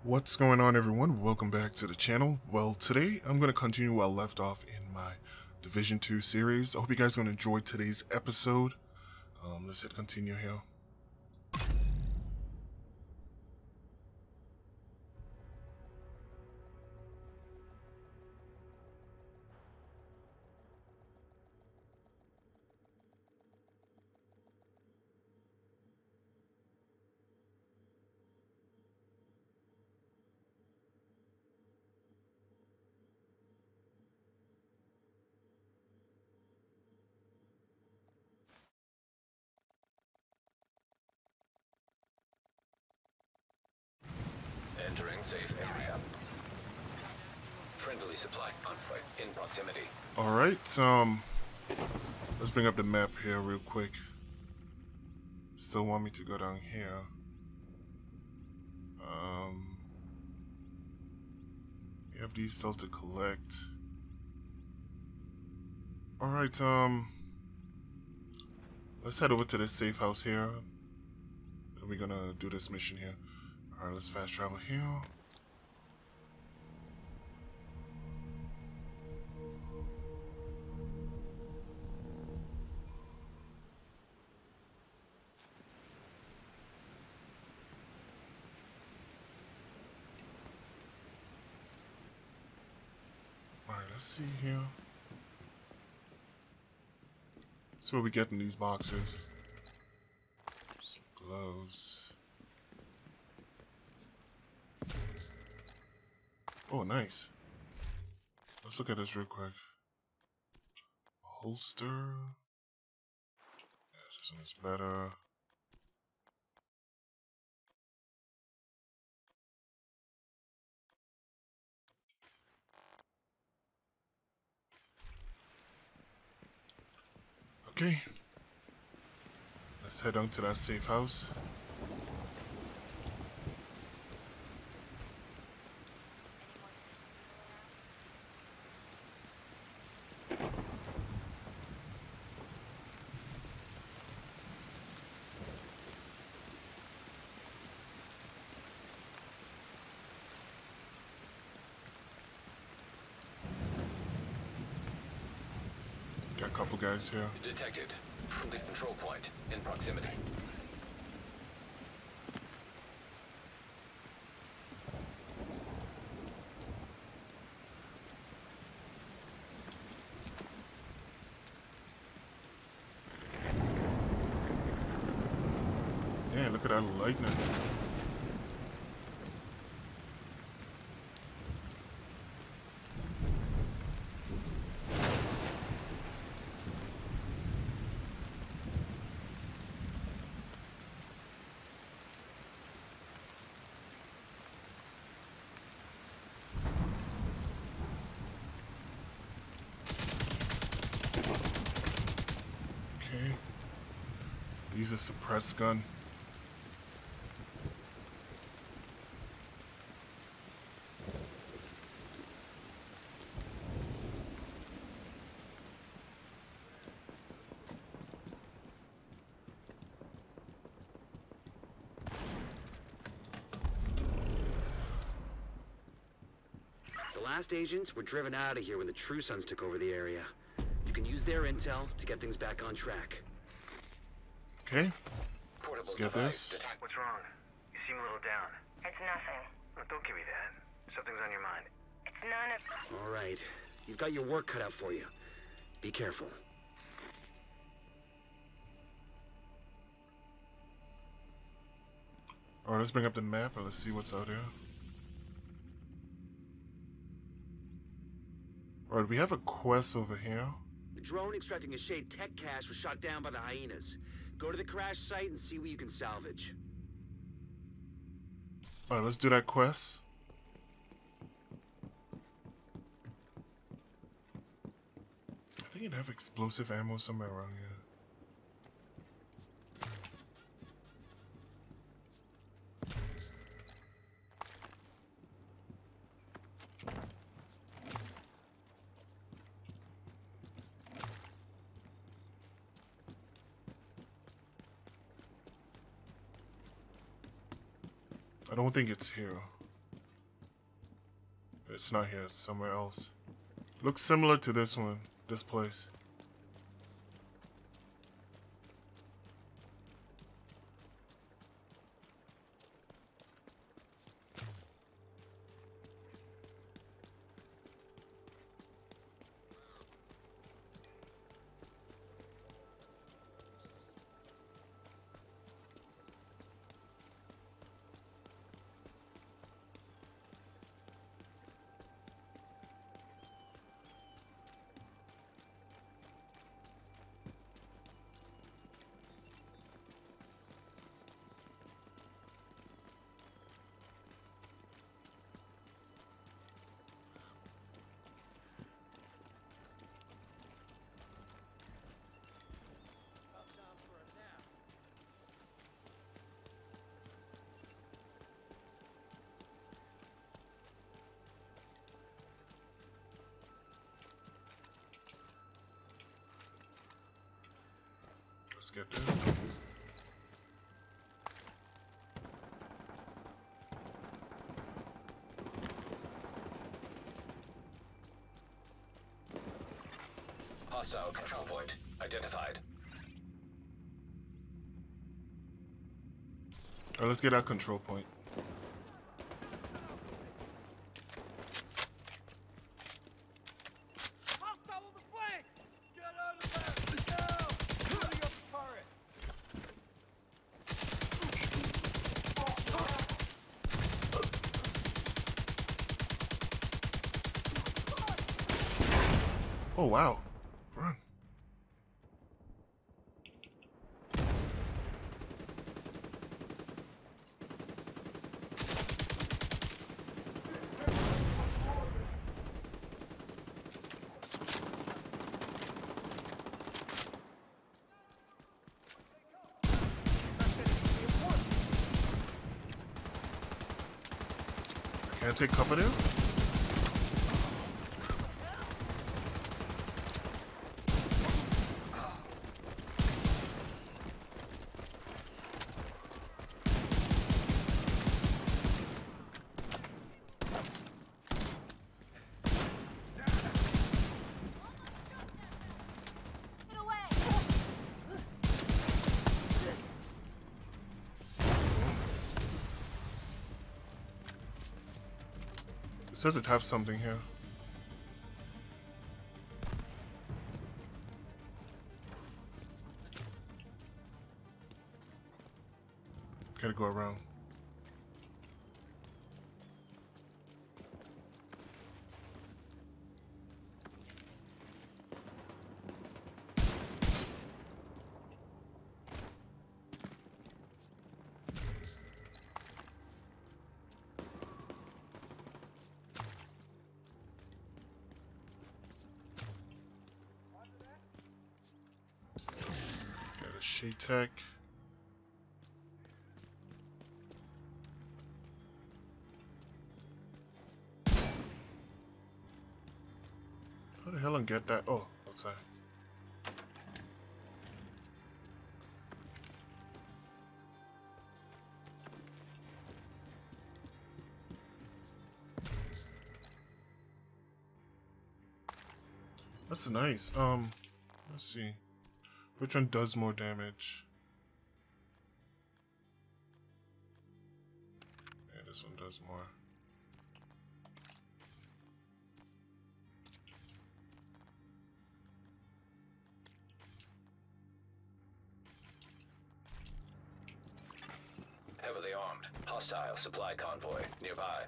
What's going on, everyone? Welcome back to the channel. Well, today I'm going to continue where I left off in my Division 2 series. I hope you guys are going to enjoy today's episode. Let's hit continue here. Entering safe area. Friendly supply convoy in proximity. Alright, let's bring up the map here real quick. Still want me to go down here. We have these still to collect. Alright, let's head over to this safe house here. And we're gonna do this mission here. Alright, let's fast travel here. Alright, let's see here. See what we get in these boxes. Some gloves. Oh, nice. Let's look at this real quick. Holster. Yes, this one is better. Okay. Let's head on to that safe house. Got a couple guys here. Detected. Friendly control point in proximity. Yeah, look at that lightning. Okay. Use a suppressed gun. The last agents were driven out of here when the True Sons took over the area. You can use their intel to get things back on track. Okay. Portable Let's get device this. detect. What's wrong? You seem a little down. It's nothing. Oh, don't give me that. Something's on your mind. It's none of... All right. You've got your work cut out for you. Be careful. Alright, let's bring up the map and let's see what's out here. Alright, we have a quest over here. The drone extracting a Shade tech cache was shot down by the hyenas. Go to the crash site and see what you can salvage. Alright, let's do that quest. I think you'd have explosive ammo somewhere around here. I don't think it's here. It's not here, it's somewhere else. Looks similar to this one, this place. Let's get there. Hostile control point identified. Alright, let's get our control point. Oh wow. Run. Can't take cover there? It says it has something here. Gotta go around. Got a Shaytech. How the hell and get that? Oh, outside. That's nice. Let's see. Which one does more damage? Yeah, this one does more. Heavily armed. Hostile supply convoy nearby.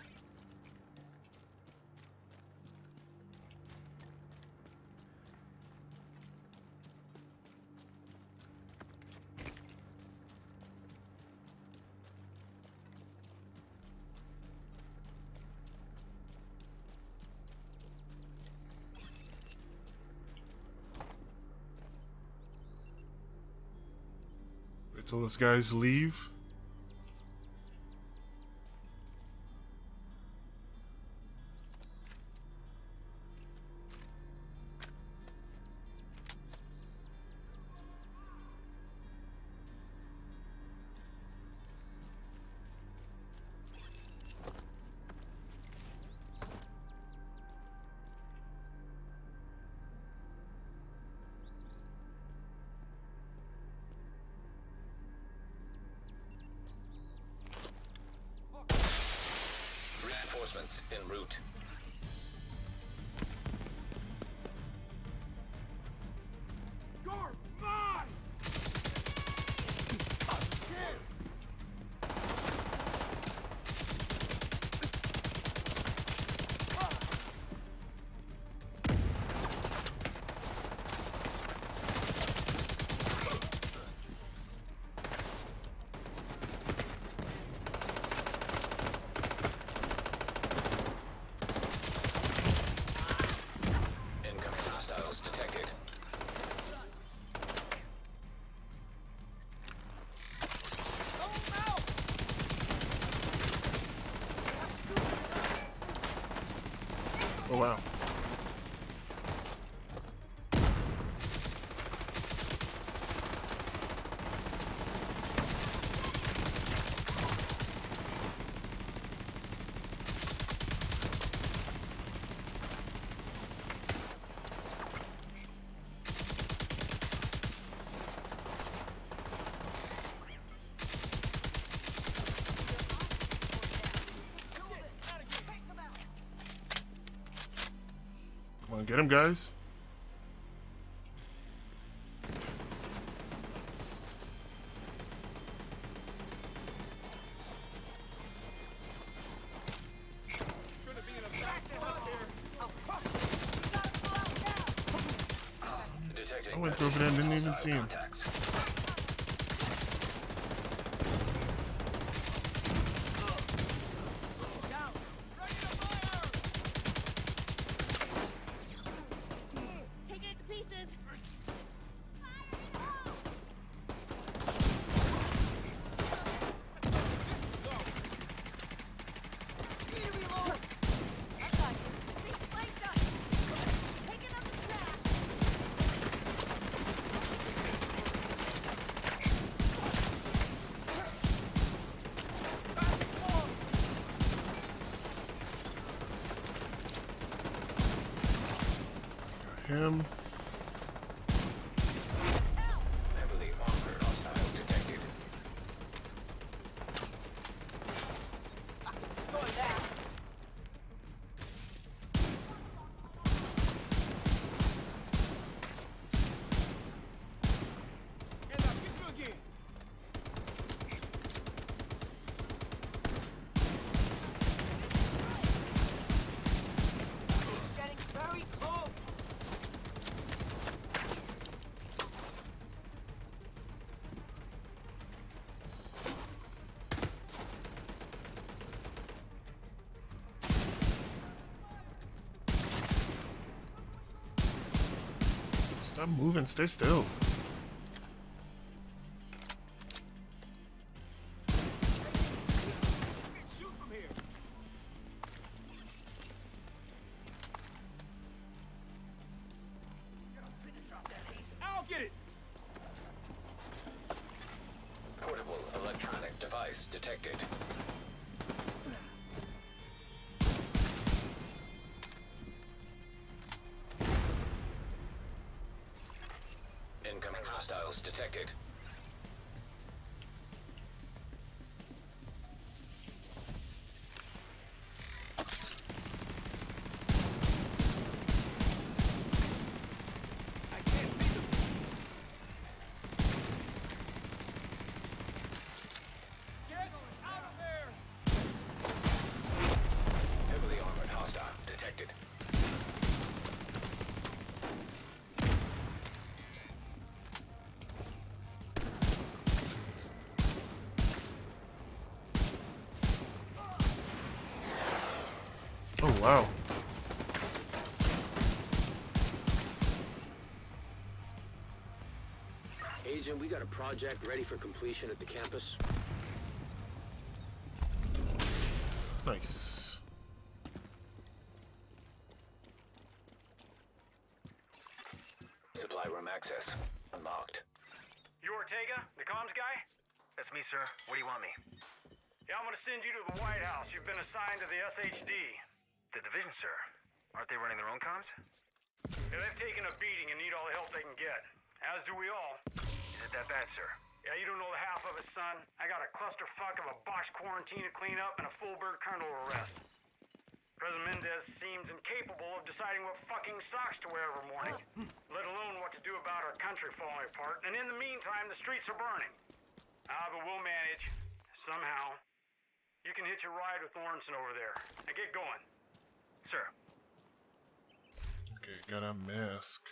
Wait till those guys leave. Units en route. Incoming hostiles detected. Oh wow. Come on, get him, guys. Detecting I went over there and didn't even see him. contacts. Taking it to pieces. Him. Heavily armored hostile detected. Getting very close. Stop moving. Stay still. Shoot from here. I'll get it. Portable electronic device detected. Incoming hostiles detected. I can't see them. Get out of there. Heavily armored hostile detected. Oh wow. Agent, we got a project ready for completion at the campus. Nice. Supply room access unlocked. You Ortega, the comms guy? That's me, sir. What do you want me? Yeah, I'm gonna send you to the White House. You've been assigned to the SHD. The division, sir. Aren't they running their own comms? Yeah, they've taken a beating and need all the help they can get. As do we all. Is it that bad, sir? Yeah, you don't know the half of it, son. I got a clusterfuck of a box quarantine to clean up and a full bird colonel to arrest. President Mendez seems incapable of deciding what fucking socks to wear every morning, let alone what to do about our country falling apart. And in the meantime, the streets are burning. But we'll manage. Somehow. You can hitch a ride with Lawrenson over there. Now get going. Sir. Okay, got a mask.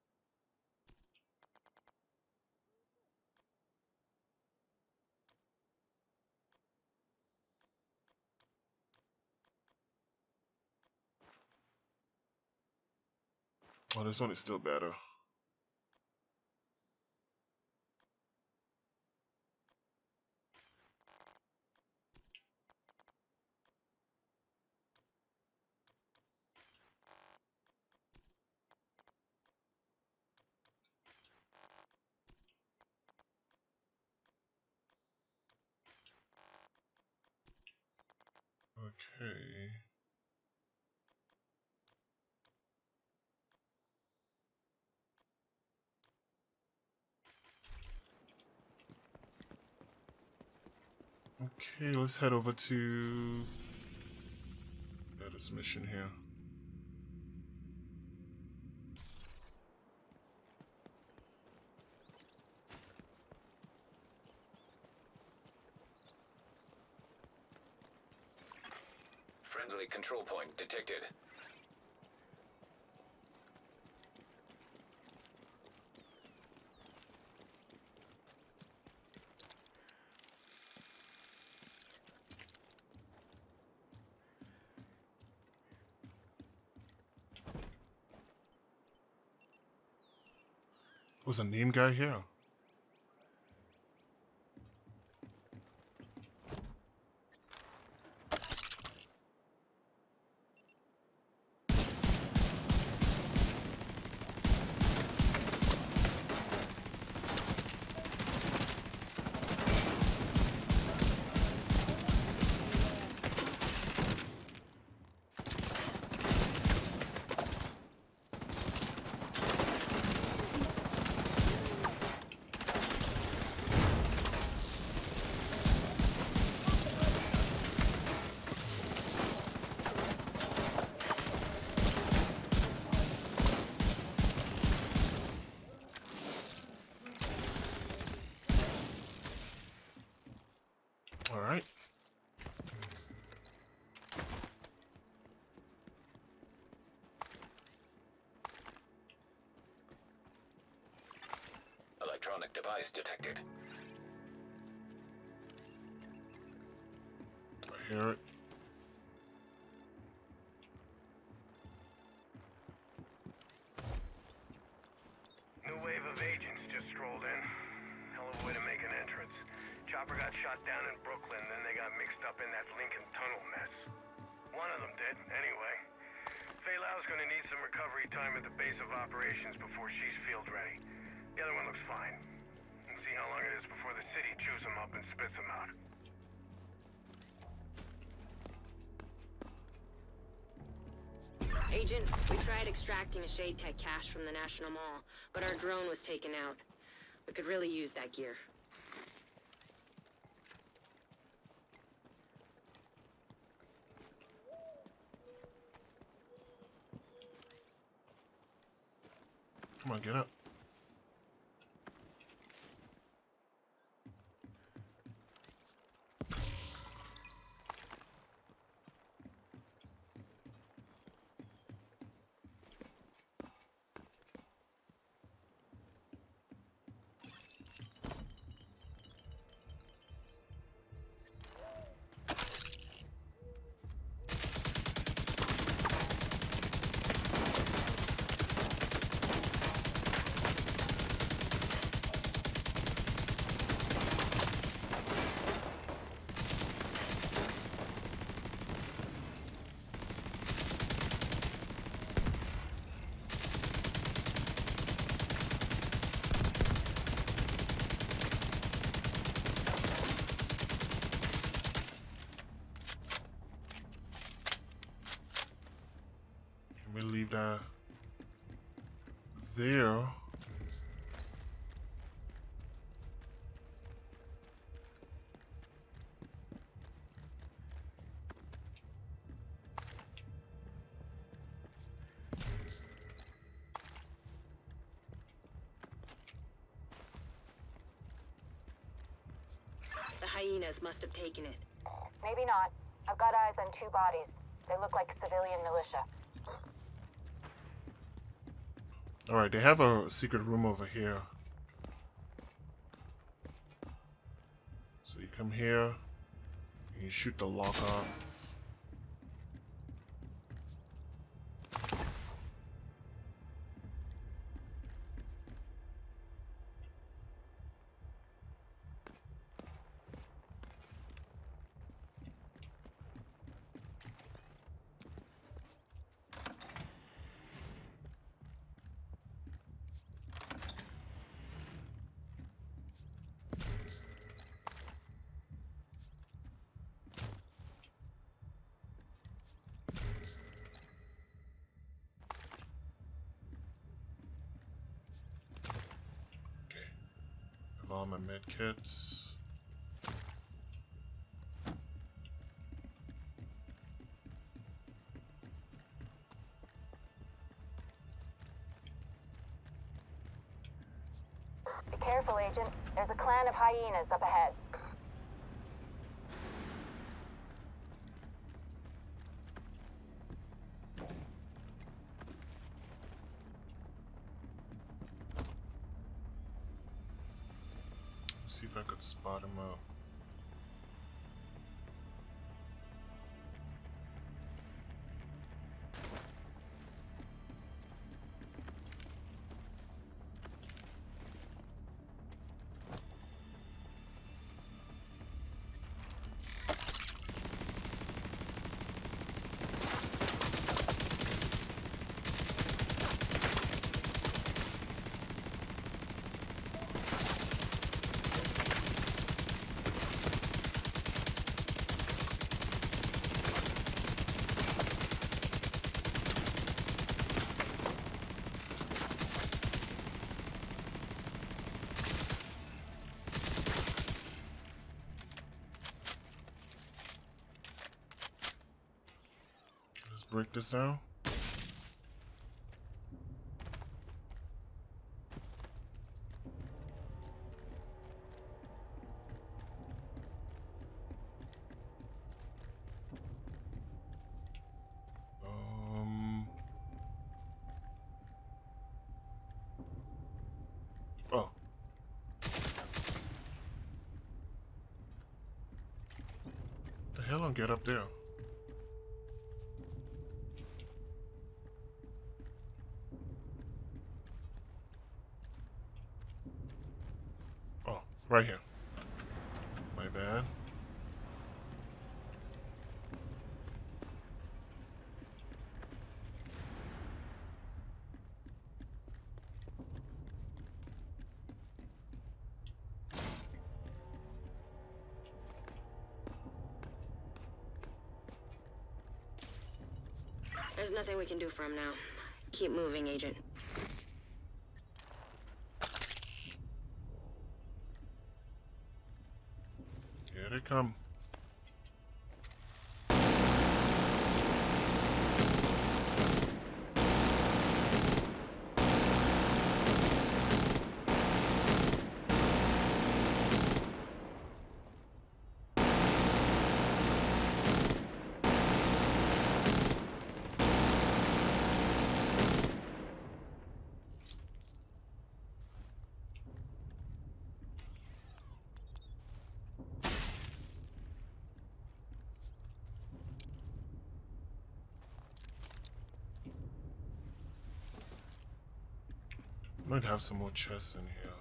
Oh, this one is still better. Okay. Okay, let's head over to this mission here. Friendly control point detected. Was a name guy here? All right. Electronic device detected. I hear it. New wave of agents just strolled in. Hell of a way to make an entrance. Chopper got shot down in Brooklyn, then they got mixed up in that Lincoln Tunnel mess. One of them did, anyway. Fei Lao's gonna need some recovery time at the base of operations before she's field ready. The other one looks fine. We'll see how long it is before the city chews him up and spits him out. Agent, we tried extracting a Shade Tech cache from the National Mall, but our drone was taken out. We could really use that gear. Come on, get up. We leave that there. hyenas must have taken it. Maybe not. I've got eyes on 2 bodies. They look like civilian militia. Alright, they have a secret room over here. So you come here, and you shoot the lock off. All my med kits. Be careful, Agent. There's a clan of hyenas up ahead. See if I could spot him up. Break this down. Oh. The hell don't get up there. Right here. My bad. There's nothing we can do for him now. Keep moving, Agent. Here they come. Might have some more chests in here.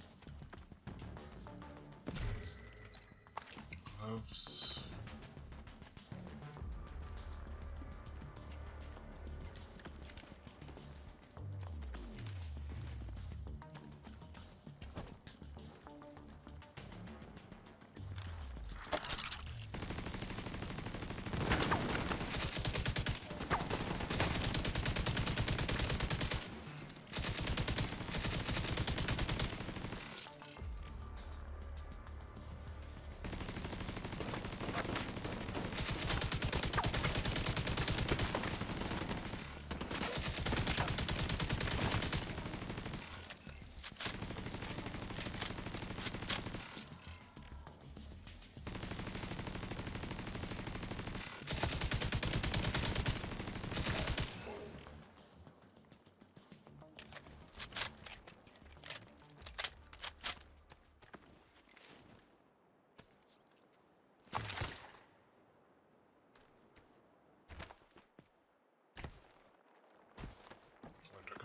Gloves.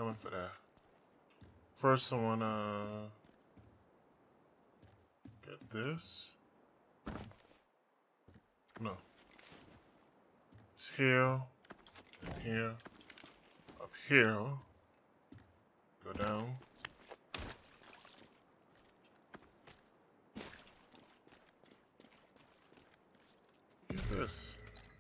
coming for that. First, I wanna get this. No. It's here, and here, up here. Go down. Get this.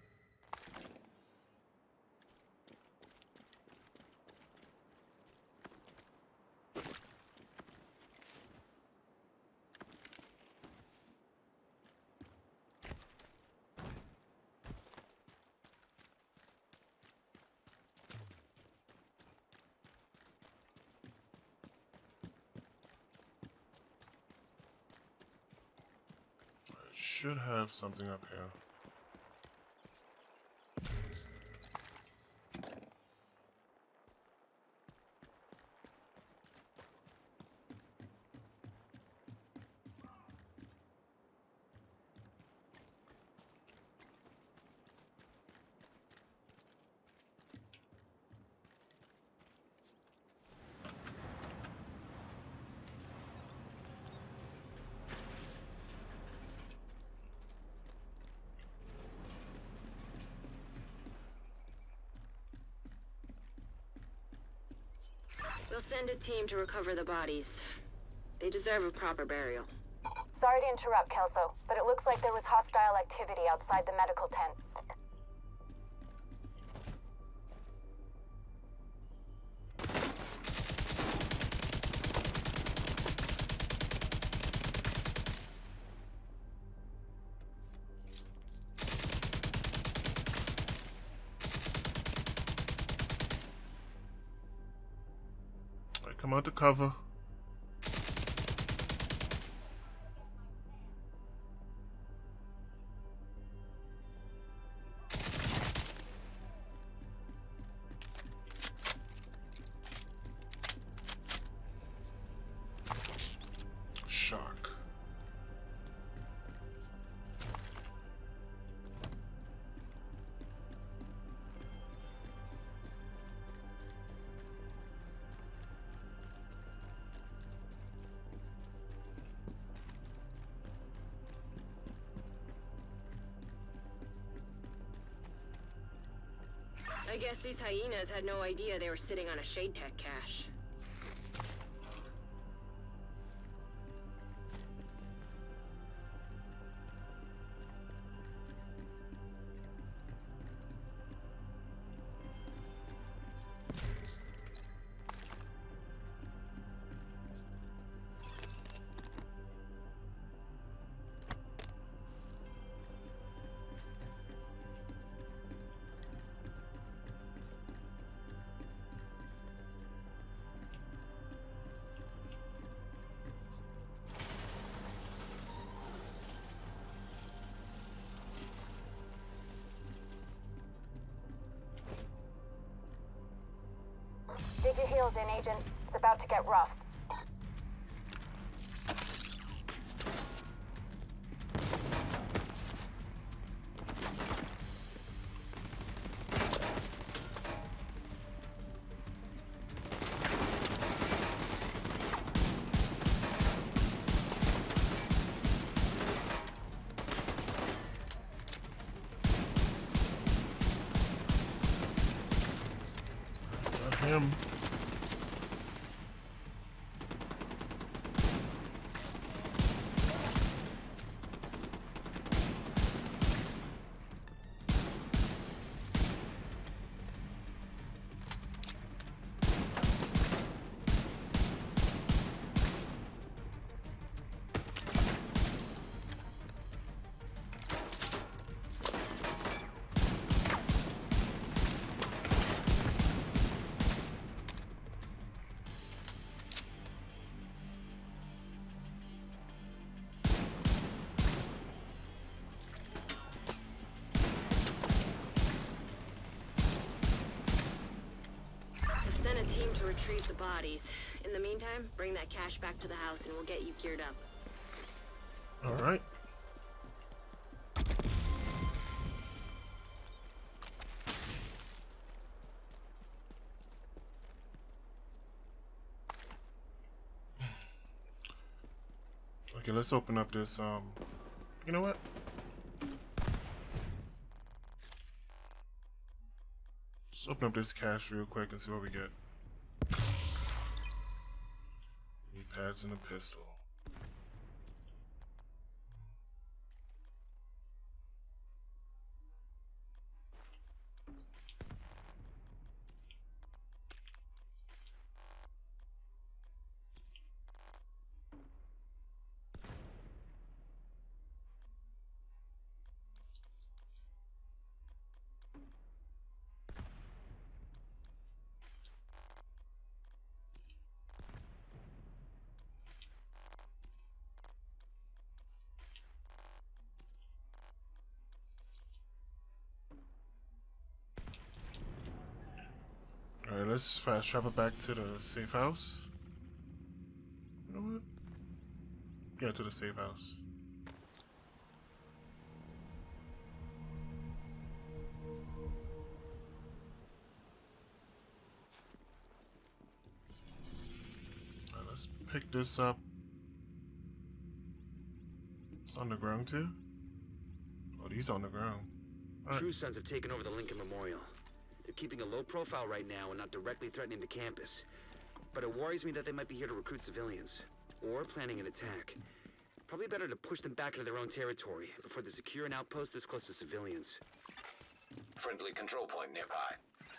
Should have something up here. We'll send a team to recover the bodies. They deserve a proper burial. Sorry to interrupt, Kelso, but it looks like there was hostile activity outside the medical tent. Come out the cover. Shock. I guess these hyenas had no idea they were sitting on a Shade Tech cache. Dig your heels in, Agent. It's about to get rough. Not him. Send a team to retrieve the bodies. In the meantime, bring that cash back to the house and we'll get you geared up. All right. Okay, let's open up this, you know what? Let's open up this cache real quick and see what we get. Knee pads and a pistol. Alright, let's fast travel back to the safe house. You know what? Yeah, to the safe house. Alright, let's pick this up. It's on the ground too? Oh, these on the ground. All right. True Sons have taken over the Lincoln Memorial. They're keeping a low profile right now and not directly threatening the campus. But it worries me that they might be here to recruit civilians. Or planning an attack. Probably better to push them back into their own territory before they secure an outpost this close to civilians. Friendly control point nearby.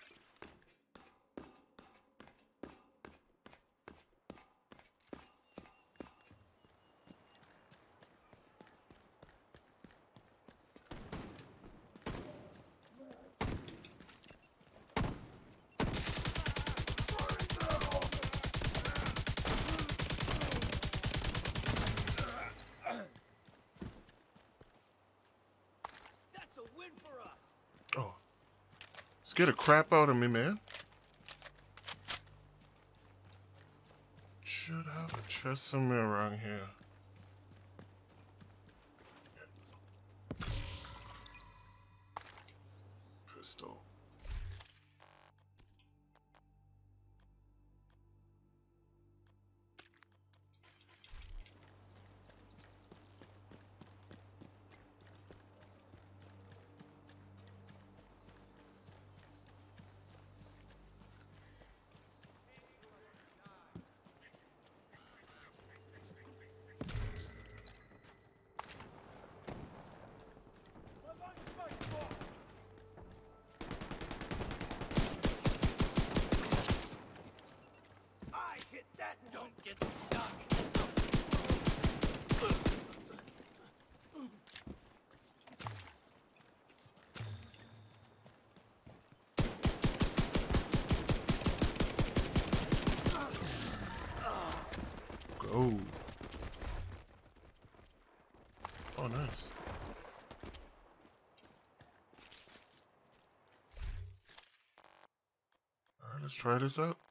That's a win for us. Oh. Let's get a crap out of me, man. Should have a chest somewhere around here. Pistol. I hit that. Don't get stuck. Go. Oh, nice. Alright, let's try this out.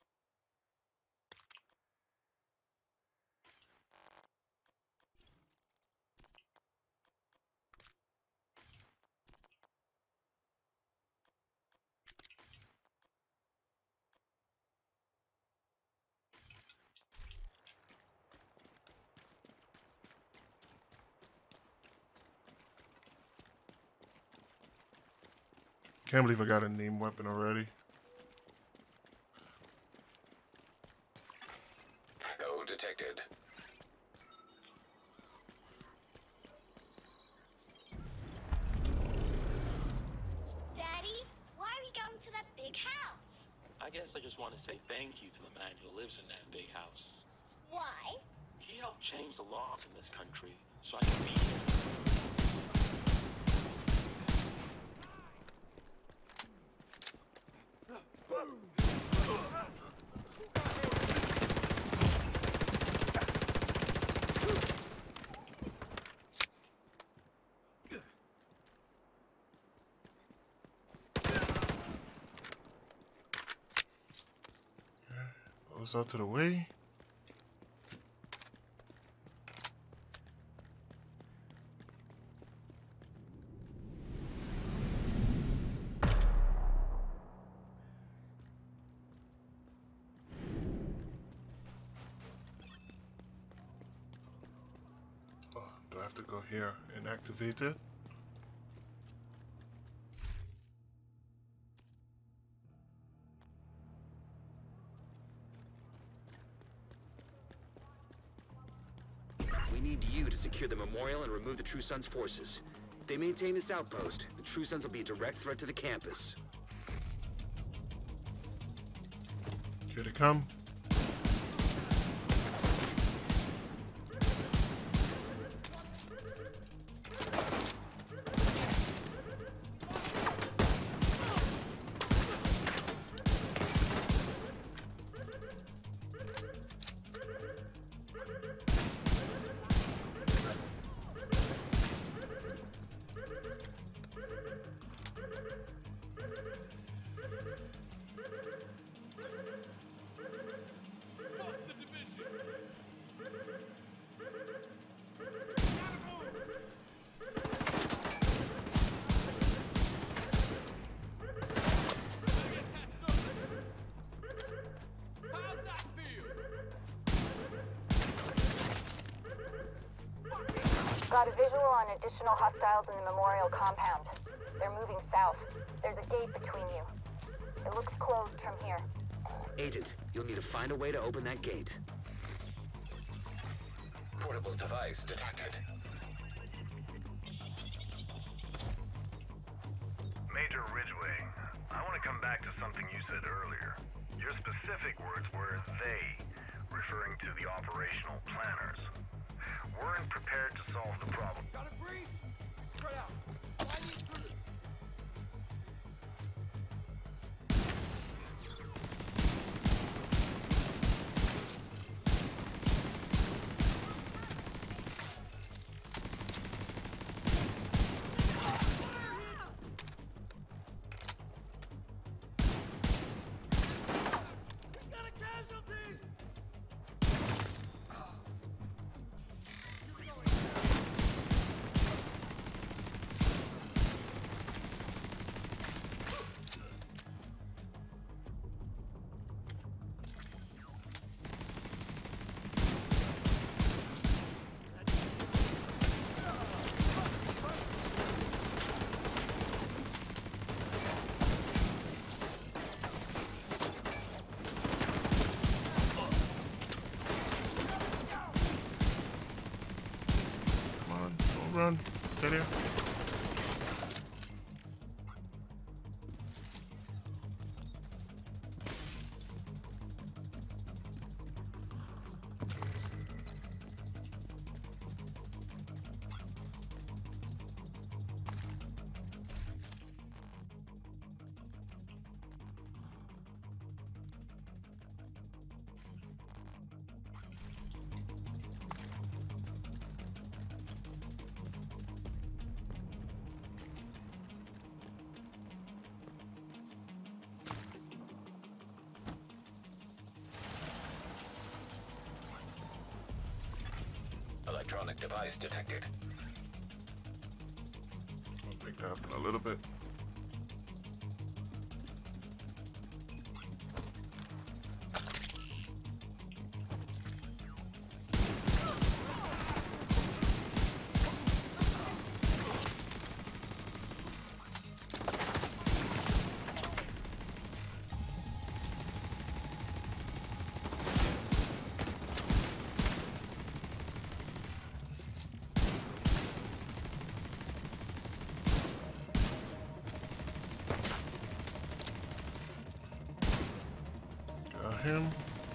Can't believe I got a named weapon already. No detected. Daddy, why are we going to that big house? I guess I just want to say thank you to the man who lives in that big house. Why? He helped change the laws in this country, so I can be here. Goes out to the way. have to go here and activate it. We need you to secure the memorial and remove the True Sons forces. If they maintain this outpost, the True Sons will be a direct threat to the campus. Here they come. Got a visual on additional hostiles in the memorial compound. They're moving south. There's a gate between you. It looks closed from here. Agent, you'll need to find a way to open that gate. Portable device detected. Major Ridgway, I want to come back to something you said earlier. Your specific words were they, referring to the operational planners. Weren't prepared to solve the problem. Gotta breathe. Spread out. Find the intruder. We got a casualty. Come on, don't run. Stay there. Electronic device detected. I'll make that happen a little bit. Got him.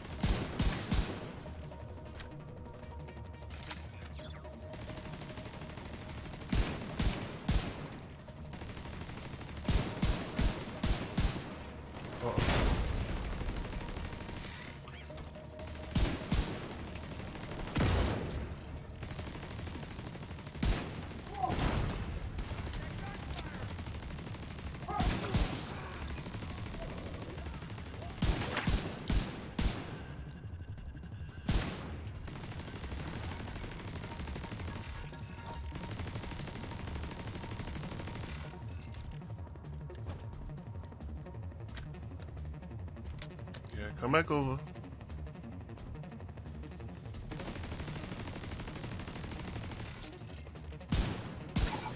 Yeah, come back over.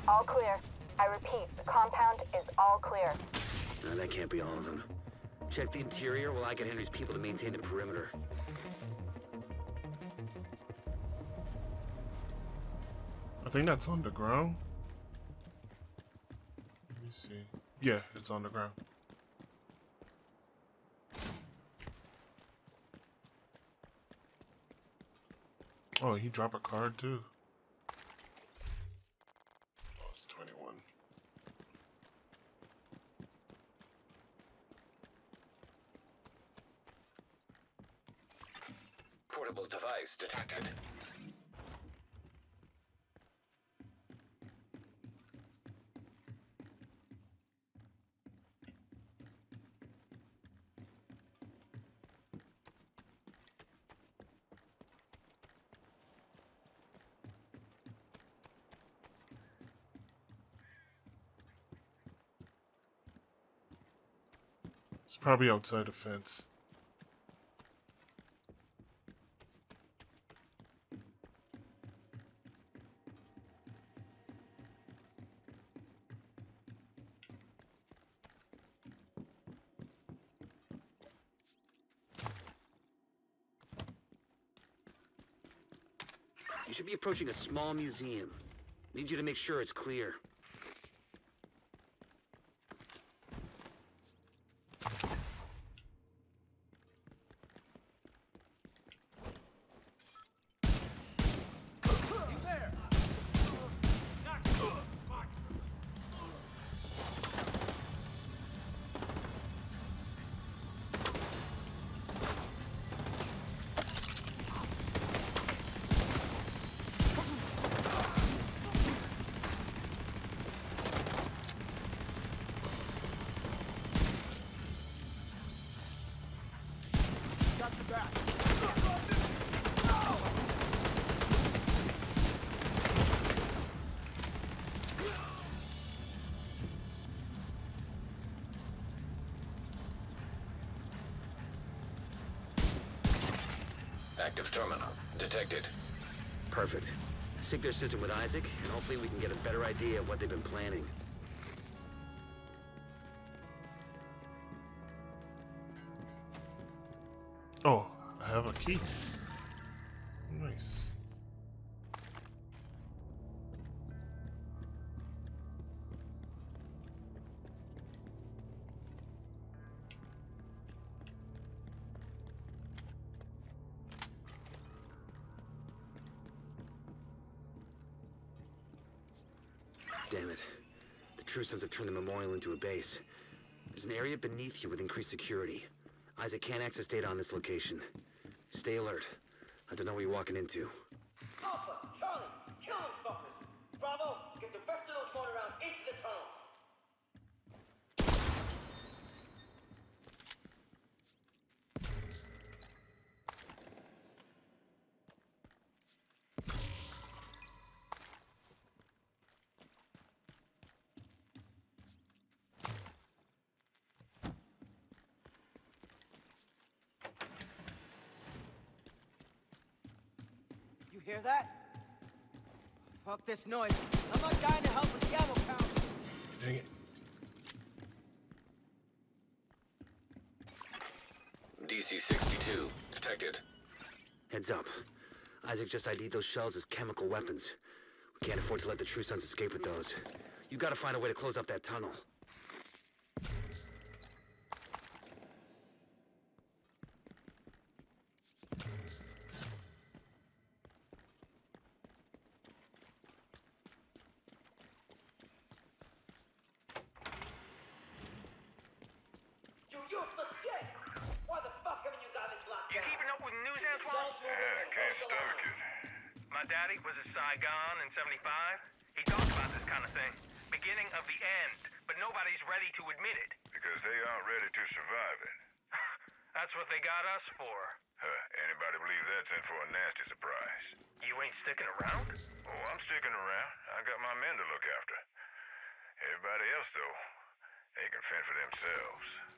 All clear. I repeat, the compound is all clear. No, that can't be all of them. Check the interior while I get Henry's people to maintain the perimeter. I think that's underground. Let me see. Yeah, it's underground. Oh, he dropped a card too. Oh, it's 21. Portable device detected. It's probably outside the fence. You should be approaching a small museum. Need you to make sure it's clear. Active terminal detected. Perfect. Sync their system with Isaac, and hopefully we can get a better idea of what they've been planning. Oh, I have a key. Nice. Damn it. The True Sons have turned the memorial into a base. There's an area beneath you with increased security. Isaac can't access data on this location. Stay alert. I don't know what you're walking into. Alpha, Charlie, kill those fuckers. Bravo, get the rest of those motor rounds into the tunnels. You hear that? Fuck this noise. I'm not dying to help with the ammo count. Dang it. DC-62 detected. Heads up. Isaac just ID'd those shells as chemical weapons. We can't afford to let the True Sons escape with those. You gotta find a way to close up that tunnel. You useless shit! Why the fuck haven't you got this locked You down? keeping up with the news, Antoine? Can't stomach it. My daddy was in Saigon in '75. He talked about this kind of thing. Beginning of the end. But nobody's ready to admit it. Because they aren't ready to survive it. That's what they got us for. Anybody believe that's in for a nasty surprise? You ain't sticking around? Oh, I'm sticking around. I got my men to look after. Everybody else, though, they can fend for themselves.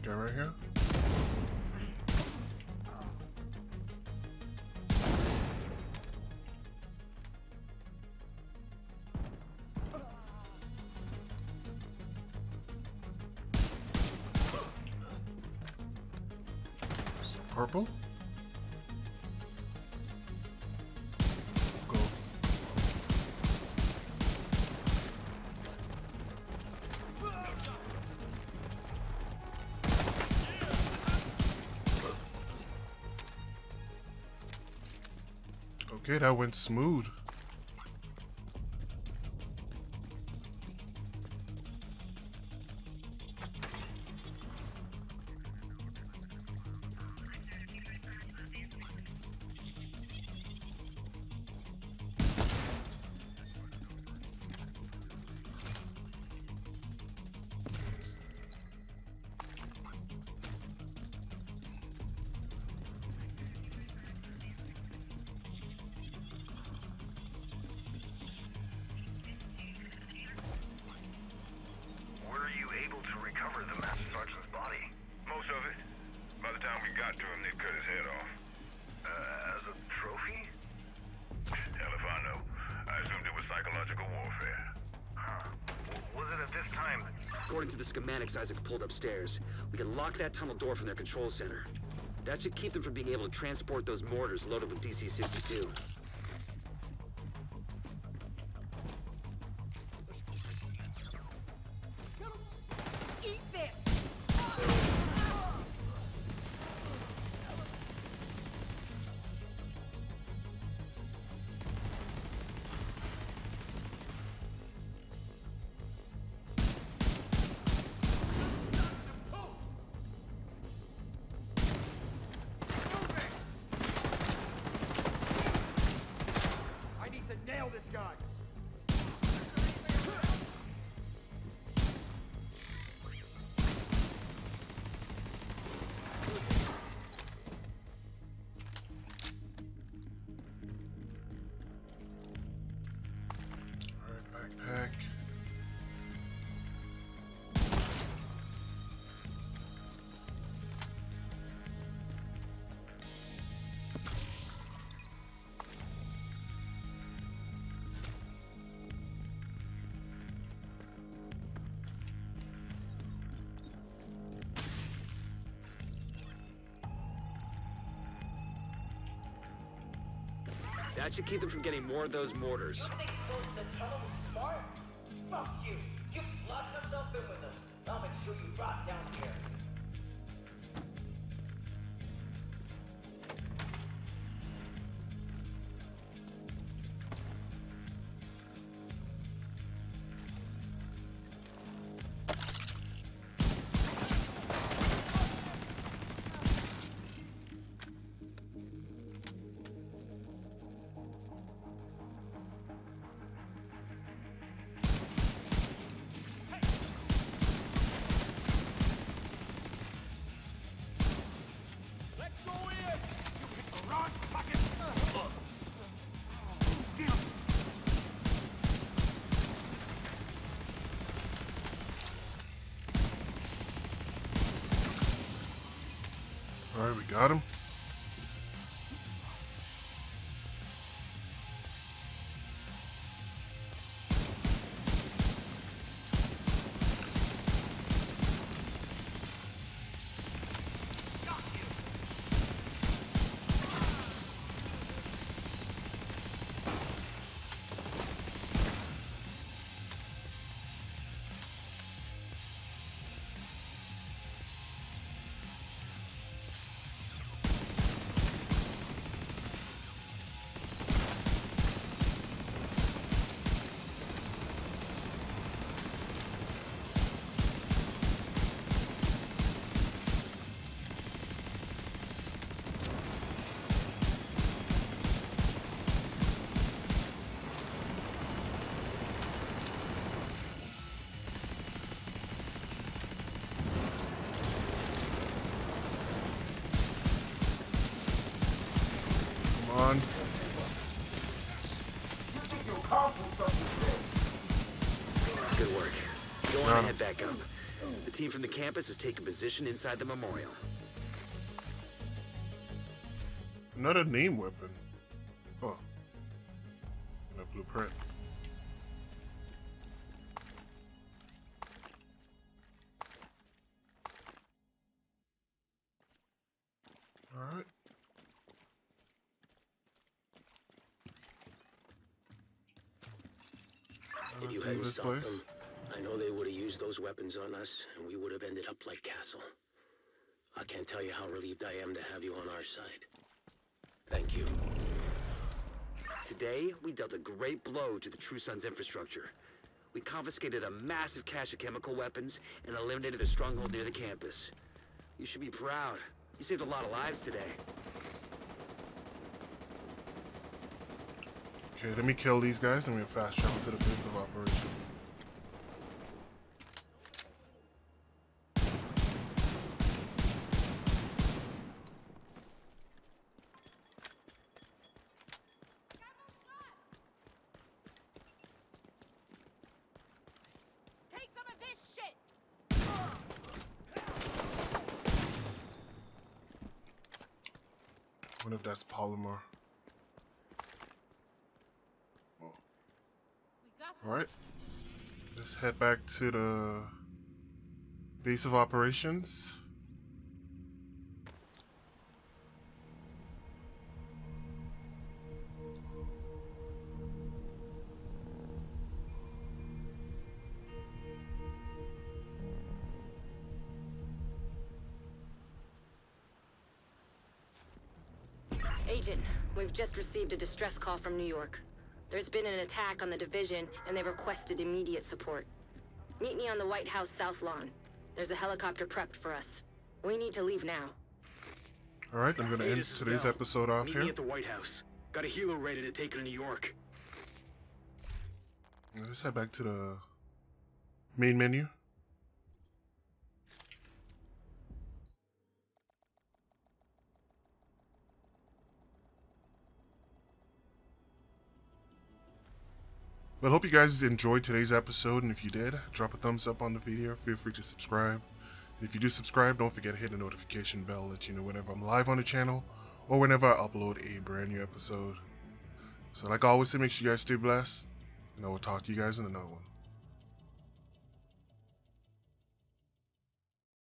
guy right here. Some purple. Go. Okay, that went smooth. Were you able to recover the Master Sergeant's body? Most of it. By the time we got to him, they'd cut his head off. As a trophy? Hell if I know. I assumed it was psychological warfare. Huh. Was it at this time that... According to the schematics Isaac pulled upstairs, we can lock that tunnel door from their control center. That should keep them from being able to transport those mortars loaded with DC-62. Eat this! I need to nail this guy! Alright, backpack. That should keep them from getting more of those mortars. You think closing the tunnel was smart? Fuck you! You locked yourself in with them. I'll make sure you rot down here. Alright, we got him. on. Good work. Go on and head back up. The team from the campus has taken position inside the memorial. Another name weapon. Oh. And a blueprint. Alright. If you hadn't stopped them, I know they would have used those weapons on us, and we would have ended up like Castle. I can't tell you how relieved I am to have you on our side. Thank you. Today, we dealt a great blow to the True Sons infrastructure. We confiscated a massive cache of chemical weapons and eliminated a stronghold near the campus. You should be proud. You saved a lot of lives today. Okay, let me kill these guys and we'll fast travel to the base of operation. Take some of this shit! I wonder if that's polymer. Alright, let's head back to the base of operations. Agent, we've just received a distress call from New York. There's been an attack on the division, and they've requested immediate support. Meet me on the White House South Lawn. There's a helicopter prepped for us. We need to leave now. Alright, I'm gonna end today's episode off Meet here. me at the White House. Got a helo ready to take her to New York. Let's head back to the main menu. Well, I hope you guys enjoyed today's episode, and if you did, drop a thumbs up on the video. Feel free to subscribe. And if you do subscribe, don't forget to hit the notification bell, let you know whenever I'm live on the channel or whenever I upload a brand new episode. So like I always say, make sure you guys stay blessed, and I will talk to you guys in another one.